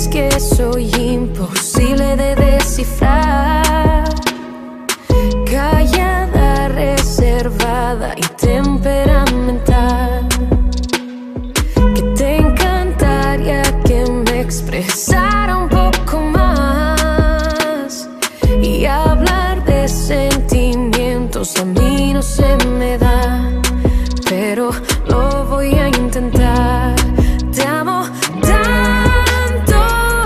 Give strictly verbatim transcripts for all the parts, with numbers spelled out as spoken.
es que soy imposible de descifrar, callada, reservada y temperamental, que te encantaría que me expresara un poco más, y hablar de sentimientos a mí no se me da, pero lo voy a intentar. Te amo tanto,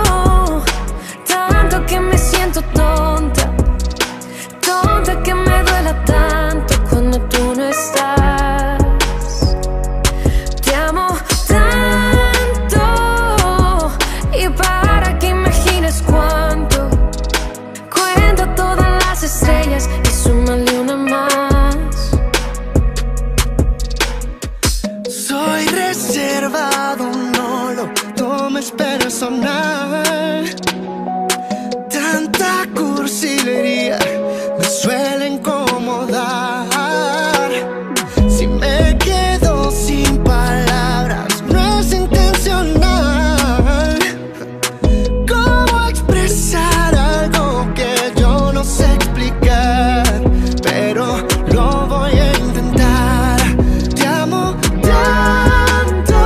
tanto que me siento tonta, tonta que me duela tanto cuando tú no estás. Te amo tanto, y para que imagines cuánto, cuenta todas las estrellas y súmale una más. Soy reservado, no lo tomes personal. Tanta cursilería me suele incomodar. Si me quedo sin palabras, no es intencional. ¿Cómo expresar algo que yo no sé explicar? Pero lo voy a intentar. Te amo tanto,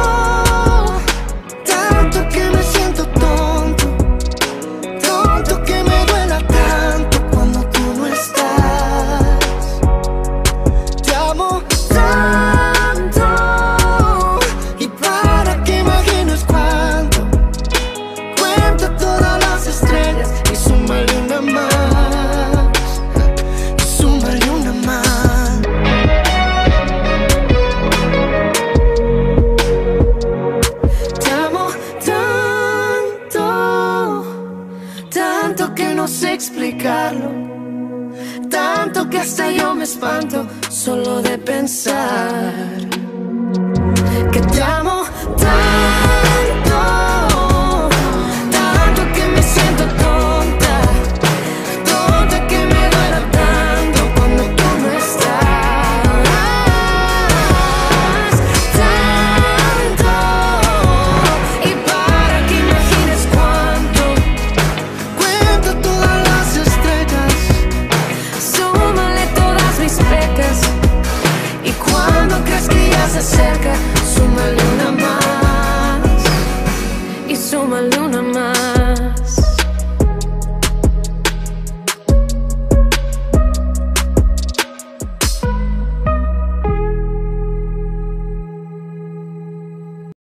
tanto que me siento tonto, tonto que me duela tanto cuando tú no estás. Te amo tanto, y para que imagines cuánto, cuenta todas las estrellas y súmale una más, y súmale una más. Te amo tanto, tanto que no sé explicarlo, tanto que hasta yo me espanto solo de pensar que te amo tanto, tanto que me siento tonta, tonta que me duela tanto cuando tú no estás. Tanto, y para que imagines cuánto, Cuenta todas las estrellas. súmale todas mis pecas, y cuando creas que ya se